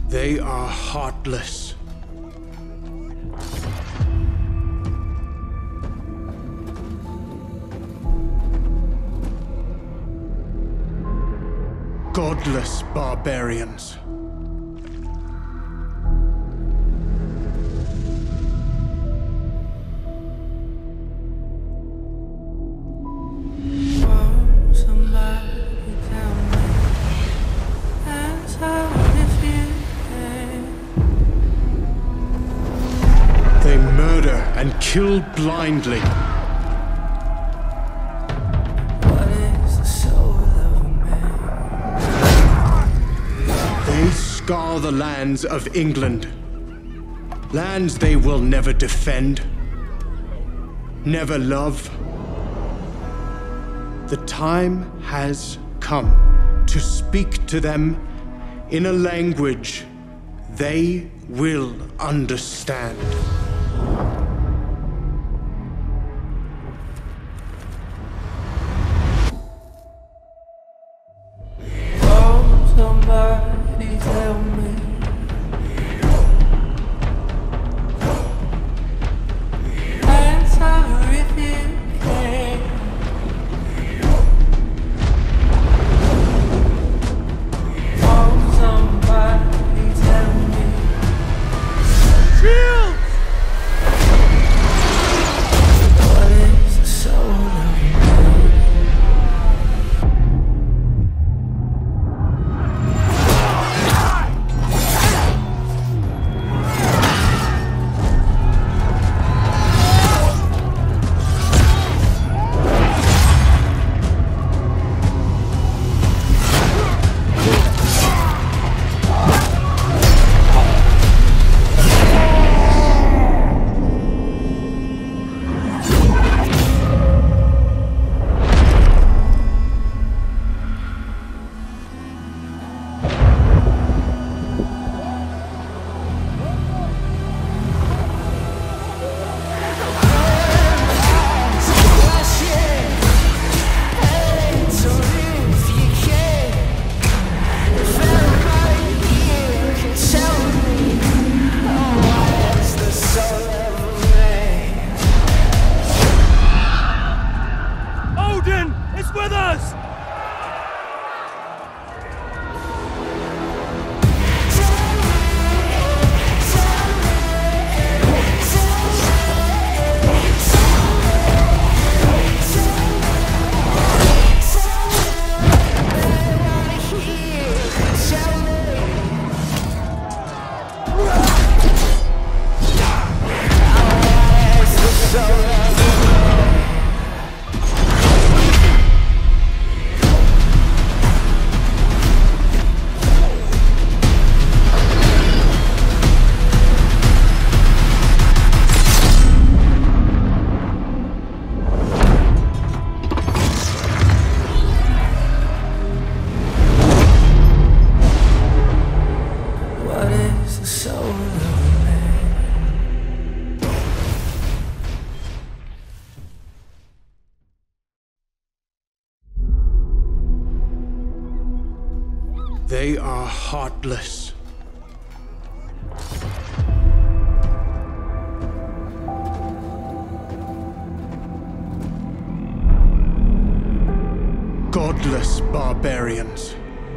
They are heartless. Godless barbarians. They murder and kill blindly. What is the soul of a man? They scour the lands of England. Lands they will never defend, never love. The time has come to speak to them in a language they will understand. Oh, somebody tell me. Answer if you can. Oh, somebody tell me. Shields! What is the soul of a man? Odin is with us! What is the soul of a man? They are heartless. Godless barbarians.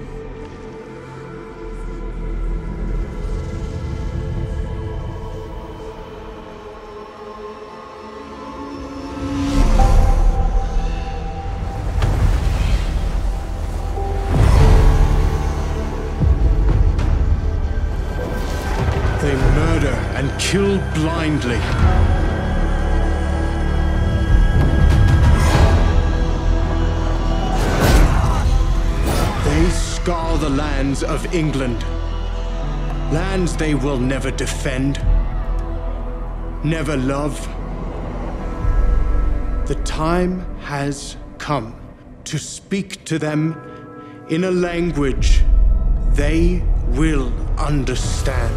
They murder and kill blindly. They scour the lands of England. Lands they will never defend, never love. The time has come to speak to them in a language they will understand.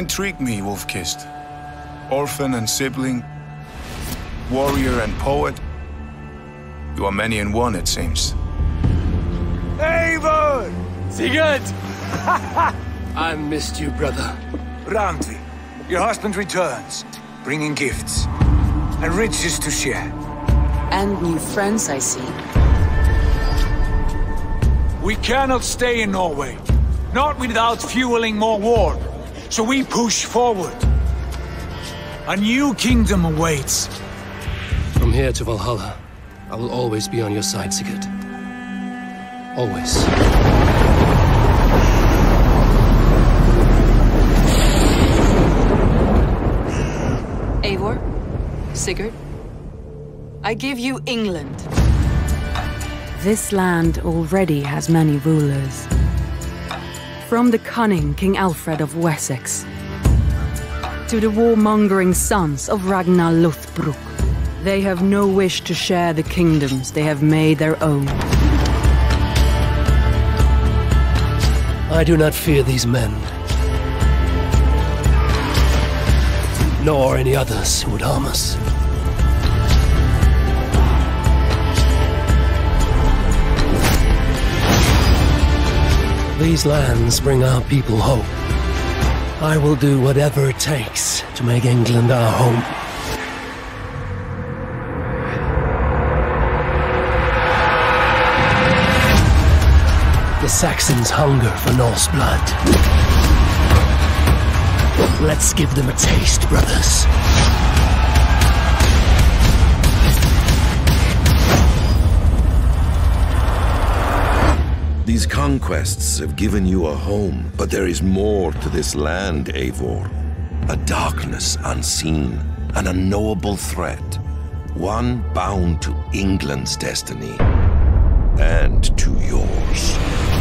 intrigue me, Wolf-Kissed. Orphan and sibling, warrior and poet. You are many in one, it seems. Eivor! Sigurd! I missed you, brother. Randvi, your husband returns, bringing gifts and riches to share. And new friends, I see. We cannot stay in Norway, not without fueling more war. So we push forward. A new kingdom awaits. From here to Valhalla, I will always be on your side, Sigurd. Always. Eivor, Sigurd, I give you England. This land already has many rulers. From the cunning King Alfred of Wessex to the warmongering sons of Ragnar Lothbrok, they have no wish to share the kingdoms they have made their own. I do not fear these men, nor any others who would harm us. These lands bring our people hope. I will do whatever it takes to make England our home. The Saxons hunger for Norse blood. Let's give them a taste, brothers. These conquests have given you a home, but there is more to this land, Eivor. A darkness unseen, an unknowable threat. One bound to England's destiny, and to yours.